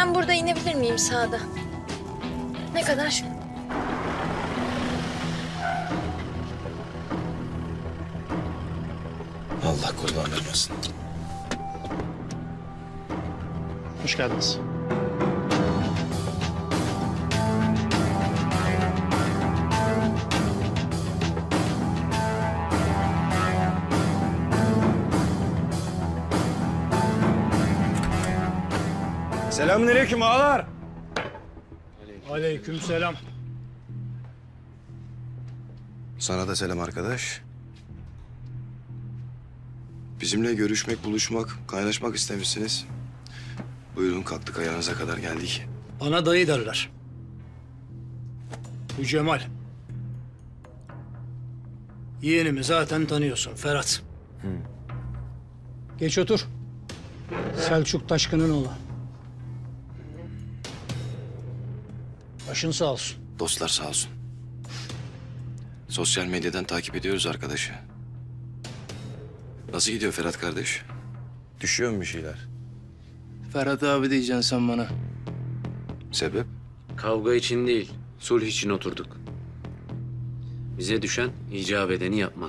Ben burada inebilir miyim sağda? Ne kadar? Allah kurban vermesin. Hoş geldiniz. Selamünaleyküm ağalar. Aleykümselam. Sana da selam arkadaş. Bizimle görüşmek, buluşmak, kaynaşmak istemişsiniz. Buyurun kalktık ayağınıza kadar geldik. Bana dayı derler. Bu Cemal. Yeğenimi zaten tanıyorsun Ferhat. Geç otur. Selçuk Taşkın'ın oğlu. Başın sağ olsun. Dostlar sağ olsun. Sosyal medyadan takip ediyoruz arkadaşı. Nasıl gidiyor Ferhat kardeş? Düşüyor mu bir şeyler? Ferhat abi diyeceksin sen bana. Sebep? Kavga için değil, sulh için oturduk. Bize düşen icap edeni yapmak.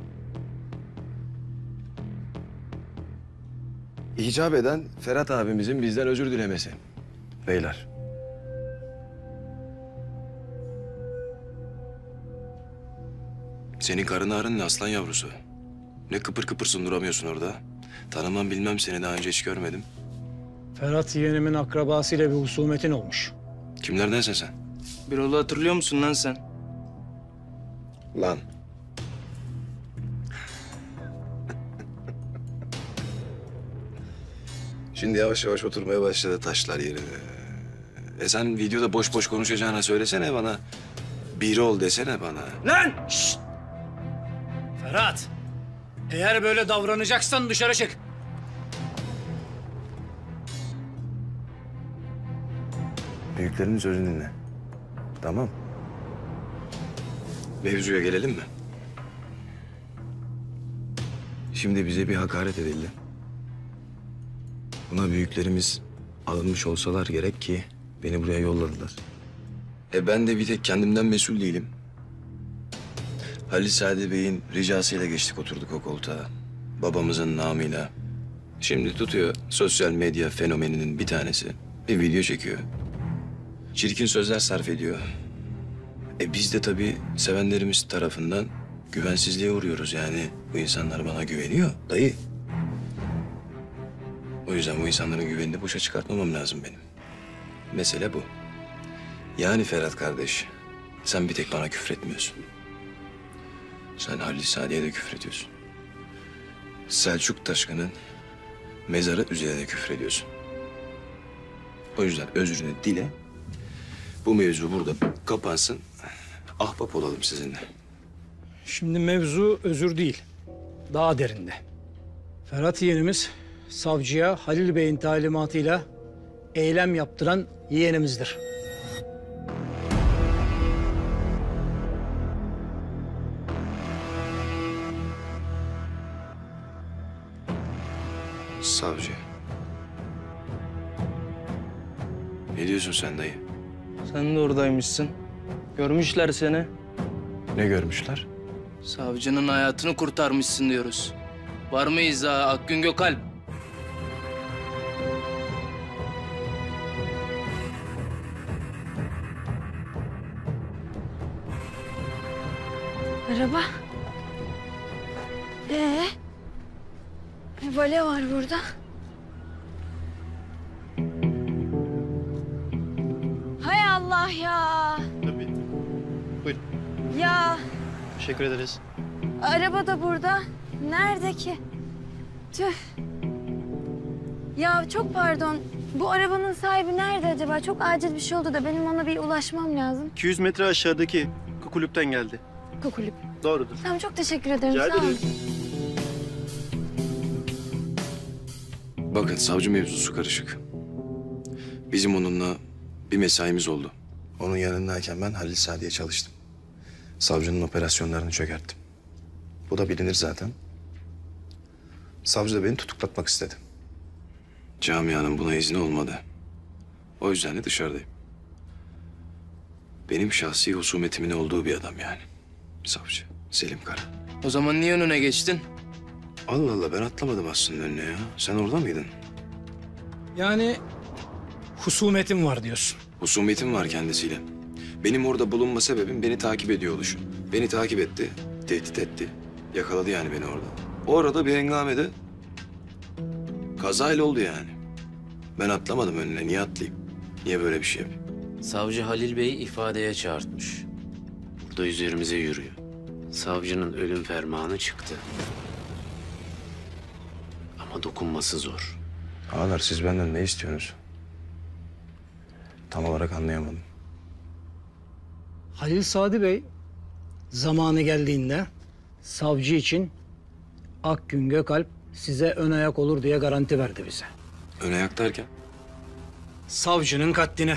İcap eden Ferhat abimizin bizden özür dilemesi. Beyler. Senin karın ağrın ne aslan yavrusu? Ne kıpır kıpırsın duramıyorsun orada. Tanımam bilmem seni daha önce hiç görmedim. Ferhat yeğenimin akrabasıyla bir husumetin olmuş. Kimlerdensin sen? Birol'u hatırlıyor musun lan sen? Lan. Şimdi yavaş yavaş oturmaya başladı taşlar yerine. Sen videoda boş boş konuşacağına söylesene bana. Biri ol desene bana. Lan! Şşt! Ferhat! Eğer böyle davranacaksan dışarı çık. Büyüklerin sözünü dinle. Tamam. Mevzuya gelelim mi? Şimdi bize bir hakaret edildi. Buna büyüklerimiz alınmış olsalar gerek ki beni buraya yolladılar. Ben de bir tek kendimden mesul değilim. Halil Sadi Bey'in ricasıyla geçtik oturduk o koltuğa. Babamızın namıyla. Şimdi tutuyor sosyal medya fenomeninin bir tanesi. Bir video çekiyor. Çirkin sözler sarf ediyor. Biz de tabii sevenlerimiz tarafından güvensizliğe uğruyoruz yani. Bu insanlar bana güveniyor dayı. O yüzden bu insanların güvenini boşa çıkartmamam lazım benim. Mesele bu. Yani Ferhat kardeş, sen bir tek bana küfretmiyorsun. Sen Halil Sadi'ye de küfrediyorsun. Selçuk Taşkın'ın mezarı üzerine küfrediyorsun. O yüzden özrünü dile. Bu mevzu burada kapansın. Ahbap olalım sizinle. Şimdi mevzu özür değil. Daha derinde. Ferhat yeğenimiz savcıya Halil Bey'in talimatıyla eylem yaptıran yeğenimizdir. Savcı. Ne diyorsun sen dayı? Sen de oradaymışsın. Görmüşler seni. Ne görmüşler? Savcının hayatını kurtarmışsın diyoruz. Var mıyız ha Akgün Gökalp? Araba. Vale var burada. Hay Allah ya. Tabii. Buyurun. Ya Teşekkür ederiz. araba da burada. Nerede ki? Tüh. Ya çok pardon. Bu arabanın sahibi nerede acaba? Çok acil bir şey oldu da benim ona bir ulaşmam lazım. 200 metre aşağıdaki kulüpten geldi. Kukulüp. Doğrudur. Tamam çok teşekkür ederim. Rica Sağ olun. ederim. Bakın savcı mevzusu karışık. Bizim onunla bir mesaimiz oldu. Onun yanındayken ben Halil Sadi'ye çalıştım. Savcının operasyonlarını çökerttim. Bu da bilinir zaten. Savcı da beni tutuklatmak istedi. Camianın buna izni olmadı. O yüzden de dışarıdayım. Benim şahsi husumetimin olduğu bir adam yani. Savcı Selim Kara. O zaman niye önüne geçtin? Allah Allah, ben atlamadım aslında önüne ya. Sen orada mıydın? Yani husumetim var diyorsun. Husumetim var kendisiyle. Benim orada bulunma sebebim beni takip ediyor oluşu. Beni takip etti, tehdit etti. Yakaladı yani beni orada. O arada bir hengamede kazayla oldu yani. Ben atlamadım önüne. Niye atlayayım? Niye böyle bir şey yapayım? Savcı Halil Bey'i ifadeye çağırtmış. Burada üzerimize yürüyor. Savcının ölüm fermanı çıktı. Ama dokunması zor. Ağalar, siz benden ne istiyorsunuz? Tam olarak anlayamadım. Halil Sadi Bey zamanı geldiğinde savcı için Akgün Gökalp size ön ayak olur diye garanti verdi bize. Ön ayak derken? Savcının katline.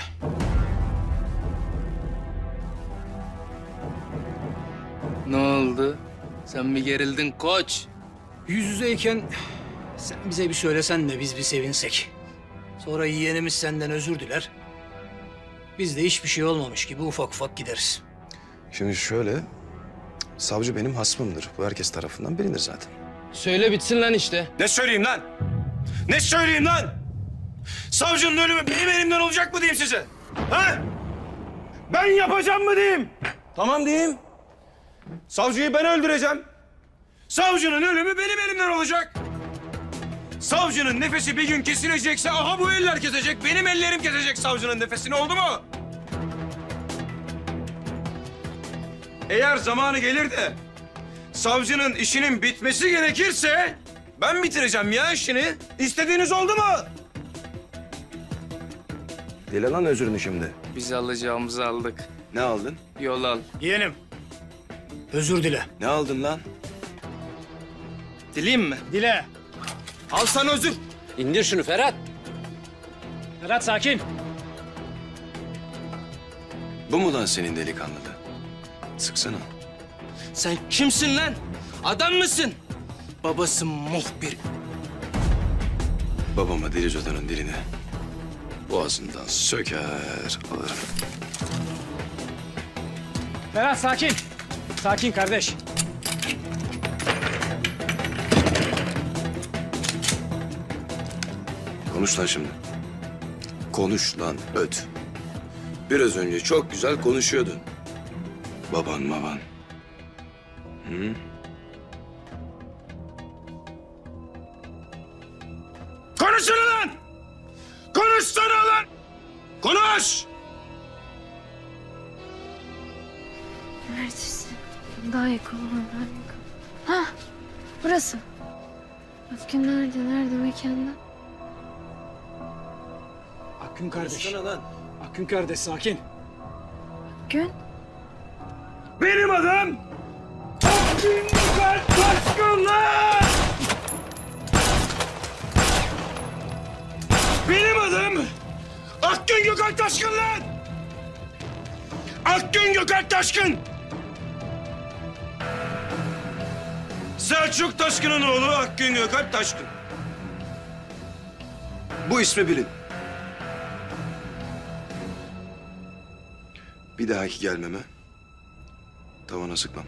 Ne oldu? Sen bir gerildin koç. Yüz yüzeyken sen bize bir söylesen de biz bir sevinsek. Sonra yeğenimiz senden özür diler. Biz de hiçbir şey olmamış gibi ufak ufak gideriz. Şimdi şöyle, savcı benim hasmımdır. Bu herkes tarafından bilinir zaten. Söyle bitsin lan işte. Ne söyleyeyim lan? Ne söyleyeyim lan? Savcının ölümü benim elimden olacak mı diyeyim size? Ha? Ben yapacağım mı diyeyim? Tamam diyeyim. Savcıyı ben öldüreceğim. Savcının ölümü benim elimden olacak. Savcının nefesi bir gün kesilecekse aha bu eller kesecek. Benim ellerim kesecek savcının nefesini, oldu mu? Eğer zamanı gelir de savcının işinin bitmesi gerekirse ben bitireceğim ya işini. İstediğiniz oldu mu? Dile lan özrünü şimdi. Biz alacağımızı aldık. Ne aldın? Yol al. Yeğenim, özür dile. Ne aldın lan? Dileyim mi? Dile. Al sana özür. İndir şunu Ferhat. Ferhat sakin. Bu mu lan senin delikanlılığı? Sıksana. Sen kimsin lan? Adam mısın? Babası muhbir. Babama deli zodanın dilini boğazından söker alırım. Ferhat sakin. Sakin kardeş. Konuş lan şimdi. Konuş lan öt. Biraz önce çok güzel konuşuyordun. Baban. Hı? Konuşsana lan! Konuşsana lan! Konuş! Neredesin? Daha yakın ol, daha yakın. Hah, burası. Akgün nerede mekanda? Akgün kardeş. Konuşsana lan! Akgün kardeş sakin. Gün? Benim adım Akgün Gökalp Taşkın lan! Benim adım Akgün Gökalp Taşkın lan! Akgün Gökalp Taşkın! Selçuk Taşkın'ın oğlu Akgün Gökalp Taşkın. Bu ismi bilin. Bir dahaki gelmeme tavana sıkmam.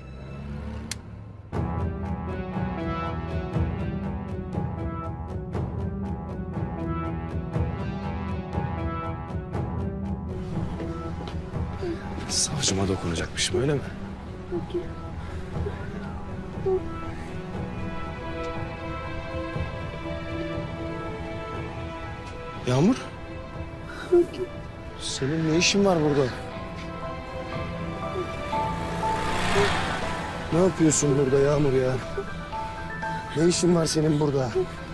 Savcıma dokunacakmışım, öyle mi? Yağmur? Senin ne işin var burada? Ne yapıyorsun burada Yağmur ya? Ne işin var senin burada?